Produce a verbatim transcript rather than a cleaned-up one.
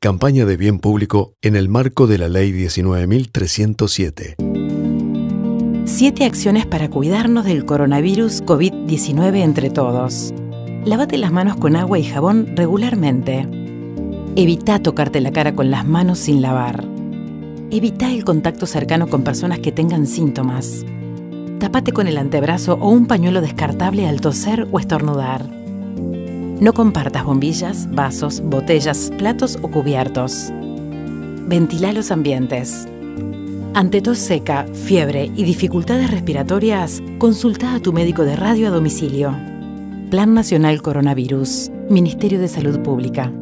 Campaña de bien público en el marco de la Ley diecinueve mil trescientos siete. Siete acciones para cuidarnos del coronavirus COVID diecinueve entre todos. Lávate las manos con agua y jabón regularmente. Evita tocarte la cara con las manos sin lavar. Evita el contacto cercano con personas que tengan síntomas. Tápate con el antebrazo o un pañuelo descartable al toser o estornudar. No compartas bombillas, vasos, botellas, platos o cubiertos. Ventila los ambientes. Ante tos seca, fiebre y dificultades respiratorias, consulta a tu médico de radio a domicilio. Plan Nacional Coronavirus. Ministerio de Salud Pública.